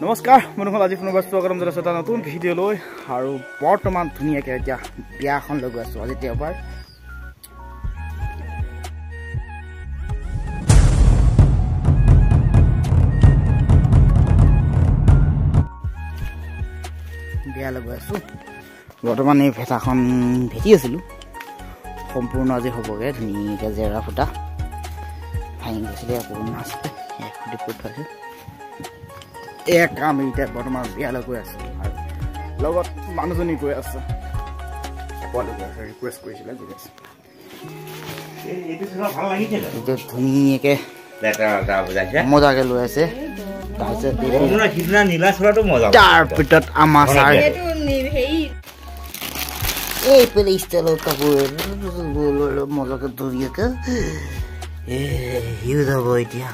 নমস্কাৰ মনুহল আজি পুনৰ স্বাগতম জনাইছো এটা নতুন ভিডিঅ' লৈ আৰু বৰ্তমান ধুনীয়াকৈ এতিয়া বিয়া এখন লৈ গৈ আছো আজি দেওবাৰ বিয়া লৈ গৈ আছো বৰ্তমান এই ভেটাখন ভেটি আছিলো সম্পূৰ্ণ আজি হ'বগে ধুনীয়াকৈ জেৰা ফুটা ভাঙি গৈছিলে অকণমান আছিলে খুটি ফুট থৈছো এক আমি এতিয়া বৰ্তমান বিয়ালৈ গৈ আছো আৰু লগত মানুহজনী গৈ আছে ৰিকুৱেষ্ট কৰিছিলে ধুনীয়াকৈ মজাকৈ লৈ আছে তাৰ ভিতৰত আমাৰ চাৰ এই পেলাই ষ্টাইলৰ কাপোৰ মজাকৈ ধুনীয়াকৈ সিও যাব এতিয়া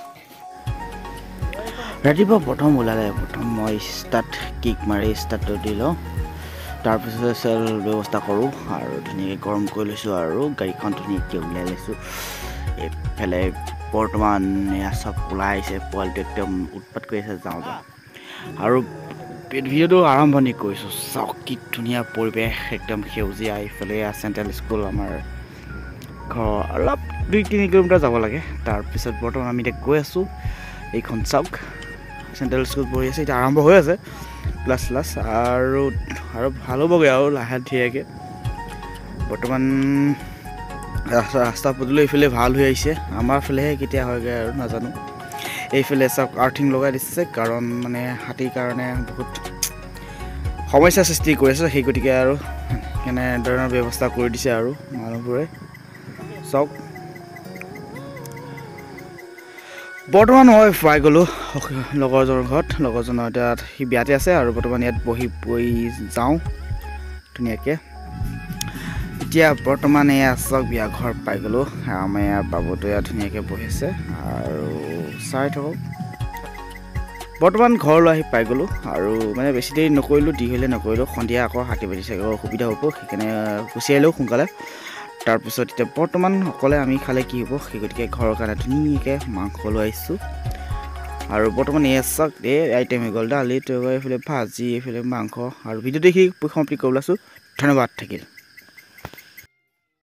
ৰাতিপুৱা প্ৰথম ওলালে প্ৰথম মই কিক মাৰি ষ্টাৰ্টটো দি লওঁ তাৰপিছত চেল ব্যৱস্থা কৰোঁ আৰু ধুনীয়াকৈ গৰম কৰি লৈছোঁ আৰু গাড়ীখন ধুনীয়াকৈ উলিয়াই লৈছোঁ এইফালে বৰ্তমান এয়া চব ওলাই আহিছে পোৱালিটো একদম উৎপাত কৰি আছে যাওঁ আৰু ভিডিঅ'টো আৰম্ভণি কৰিছোঁ চাওক কি ধুনীয়া পৰিৱেশ একদম সেউজীয়া এইফালে চেণ্ট্ৰেল স্কুল আমাৰ ঘৰ অলপ 2-3 কিলোমিটাৰ যাব লাগে তাৰপিছত বৰ্তমান আমি এতিয়া গৈ আছোঁ এইখন চাওক চেণ্ট্ৰেল স্কুল পঢ়ি আছে এতিয়া আৰম্ভ হৈ আছে ক্লাছ আৰু ভাল হ'বগৈ আৰু লাহে ধীৰেকৈ বৰ্তমান ৰাস্তা পদূলি এইফালে ভাল হৈ আহিছে আমাৰ ফালেহে কেতিয়া হয়গৈ আৰু নাজানো এইফালে চাওক আৰ্থিং লগাই দিছে কাৰণ মানে হাতীৰ কাৰণে বহুত সমস্যাৰ সৃষ্টি কৰি আছে সেই গতিকে আৰু এনেধৰণৰ ব্যৱস্থা কৰি দিছে আৰু মানুহবোৰে চাওক বৰ্তমান মই পাই গ'লোঁ লগৰজনৰ ঘৰত লগৰজনৰ এতিয়া সি বিয়াতে আছে আৰু বৰ্তমান ইয়াত বহি যাওঁ ধুনীয়াকৈ এতিয়া বৰ্তমান এয়া চাওক বিয়া ঘৰ পাই গ'লোঁ আমাৰ ইয়াৰ বাবুটো ইয়াত ধুনীয়াকৈ বহি আছে আৰু চাই থাকক বৰ্তমান ঘৰলৈ আহি পাই গ'লোঁ আৰু মানে বেছি দেৰি নকৰিলোঁ দীঘলীয়া নকৰিলোঁ সন্ধিয়া আকৌ হাতী বাজি চাগে অসুবিধা হ'ব সেইকাৰণে গুচি আহিলেও সোনকালে তাৰপিছত এতিয়া বৰ্তমান অকলে আমি খালে কি হ'ব সেই গতিকে ঘৰৰ কাৰণে ধুনীয়াকৈ মাংস লৈ আহিছোঁ আৰু বৰ্তমান এয়া চাওক এই আইটেম হৈ গ'ল দালি এইফালে ভাজি এইফালে মাংস আৰু ভিডিঅ'টো দেখি কমপ্লিট কৰিব লৈছোঁ ধন্যবাদ থাকিল